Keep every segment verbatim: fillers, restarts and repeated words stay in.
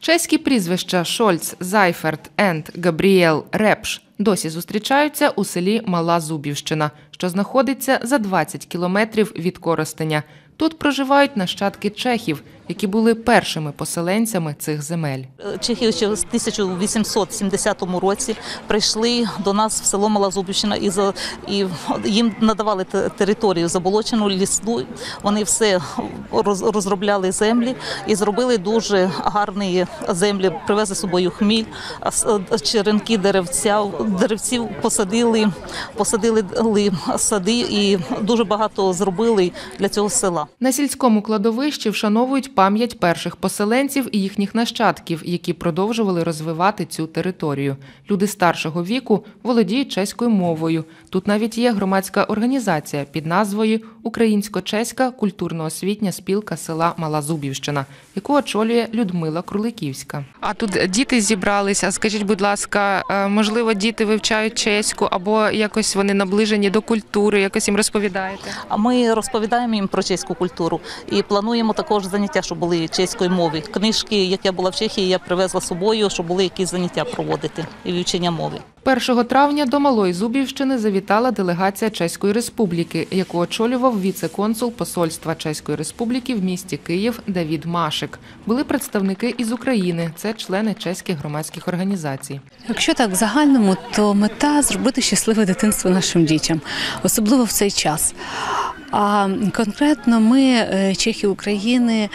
Чеські прізвища Шольц, Зайферт, Енд, Габрієл, Репш досі зустрічаються у селі Мала Зубівщина, що знаходиться за двадцять кілометрів від Коростеня. Тут проживають нащадки чехів, які були першими поселенцями цих земель. Чехи ще в тисяча вісімсот сімдесятому році прийшли до нас в село Мала Зубівщина і, за, і їм надавали територію заболочену, лісну. Вони все розробляли землі і зробили дуже гарні землі, привезли з собою хміль, черенки деревця, деревців посадили, посадили сади і дуже багато зробили для цього села. На сільському кладовищі вшановують пам'ять перших поселенців і їхніх нащадків, які продовжували розвивати цю територію. Люди старшого віку володіють чеською мовою. Тут навіть є громадська організація під назвою «Українсько-чеська культурно-освітня спілка села Мала Зубівщина», яку очолює Людмила Круликівська. А тут діти зібралися. Скажіть, будь ласка, можливо, діти вивчають чеську або якось вони наближені до культури, якось їм розповідаєте? А ми розповідаємо їм про чеську культуру і плануємо також заняття, щоб були чеської мови. Книжки, як я була в Чехії, я привезла з собою, щоб були якісь заняття проводити і вивчення мови. першого травня до Малої Зубівщини завітала делегація Чеської Республіки, яку очолював віце-консул посольства Чеської Республіки в місті Київ Давід Машик. Були представники із України, це члени чеських громадських організацій. Якщо так в загальному, то мета – зробити щасливе дитинство нашим дітям, особливо в цей час. А конкретно ми, чехи України,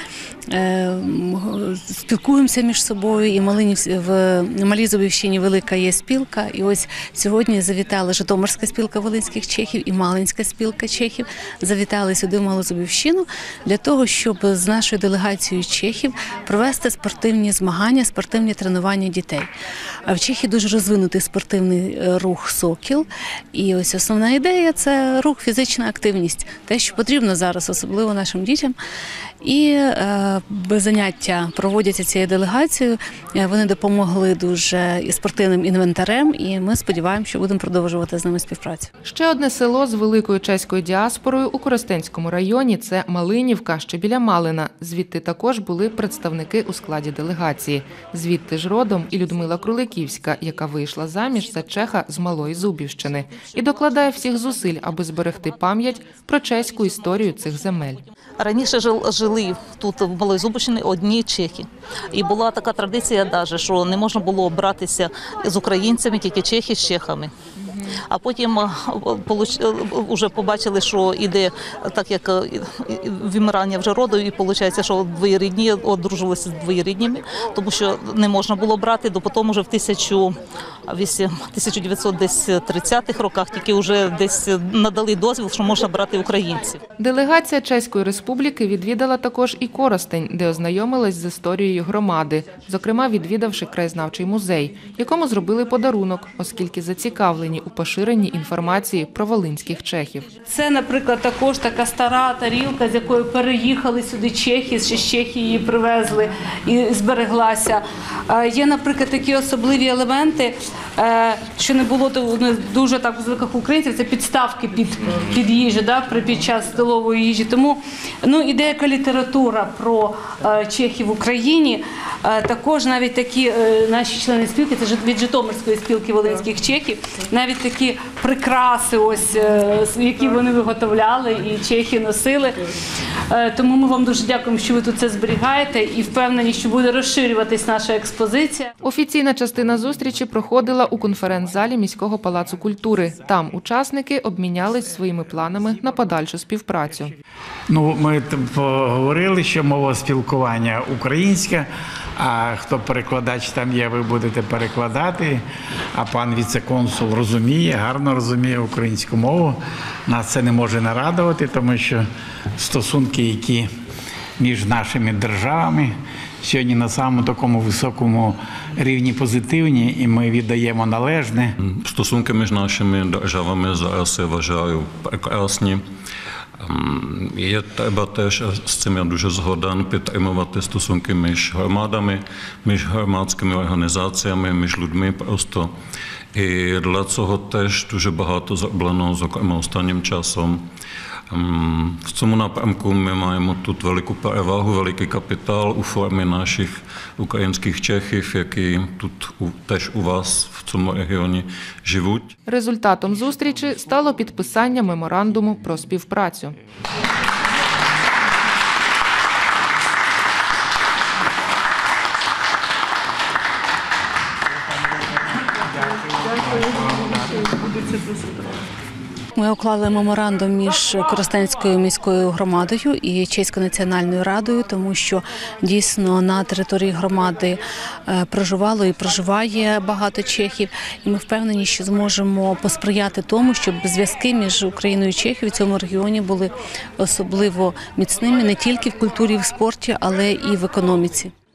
спілкуємося між собою, і в Малій Зубівщині велика є спілка. І ось сьогодні завітала Житомирська спілка волинських чехів і Малинська спілка чехів. Завітали сюди в Малу Зубівщину для того, щоб з нашою делегацією чехів провести спортивні змагання, спортивні тренування дітей. А в Чехії дуже розвинутий спортивний рух «Сокіл». І ось основна ідея – це рух, фізична активність. Те, що потрібно зараз, особливо нашим дітям. І е, заняття проводяться цією делегацією. Вони допомогли дуже і спортивним інвентарем, і ми сподіваємося, що будемо продовжувати з ними співпрацю. Ще одне село з великою чеською діаспорою у Коростенському районі – це Малинівка, що біля Малина. Звідти також були представники у складі делегації. Звідти ж родом і Людмила Круликівська, яка вийшла заміж за чеха з Малої Зубівщини. І докладає всіх зусиль, аби зберегти пам'ять про чеську історію цих земель. Раніше жили тут, в Малій Зубівщині, одні чехи. І була така традиція, навіть, що не можна було братися з українцями, тільки чехи з чехами. А потім вже побачили, що йде так, як вимирання вже роду, і виходить, що двоєрідні одружувалися з двоєрідніми, тому що не можна було брати, до потім вже в тисяча дев'ятсот тридцятих роках тільки вже десь надали дозвіл, що можна брати українців. Делегація Чеської Республіки відвідала також і Коростень, де ознайомилась з історією громади, зокрема відвідавши краєзнавчий музей, якому зробили подарунок, оскільки зацікавлені у поширенні інформації про волинських чехів. Це, наприклад, також така стара тарілка, з якої переїхали сюди чехи, ще з Чехії її привезли і збереглася. Є, наприклад, такі особливі елементи, що не було дуже так у звиках українців, це підставки під, під їжу, да, під час столової їжі. Тому ну, і деяка література про чехів в Україні. Також навіть такі наші члени спілки, це від Житомирської спілки волинських чехів, навіть такі прикраси, ось, які вони виготовляли і чехи носили. Тому ми вам дуже дякуємо, що ви тут це зберігаєте і впевнені, що буде розширюватись наша експозиція. Офіційна частина зустрічі проходила у конференц-залі міського палацу культури. Там учасники обмінялись своїми планами на подальшу співпрацю. Ну, ми поговорили, що мова спілкування українська, а хто перекладач там є, ви будете перекладати, а пан віце-консул розуміє, гарно розуміє українську мову. Нас це не може нарадувати, тому що стосунки, які між нашими державами сьогодні на самому такому високому рівні позитивні, і ми віддаємо належне. Стосунки між нашими державами зараз, я вважаю, прекрасні. Є треба теж, з цим я дуже згоден, підтримувати стосунки між громадами, між громадськими організаціями, між людьми просто. І для цього теж дуже багато зроблено, зокрема, останнім часом. В цьому напрямку ми маємо тут велику перевагу, великий капітал у формі наших українських чехів, які тут теж у вас в цьому регіоні живуть. Результатом зустрічі стало підписання меморандуму про співпрацю. Ми уклали меморандум між Коростенською міською громадою і Чеською національною радою, тому що дійсно на території громади проживало і проживає багато чехів. І ми впевнені, що зможемо посприяти тому, щоб зв'язки між Україною і Чехією в цьому регіоні були особливо міцними не тільки в культурі і в спорті, але і в економіці.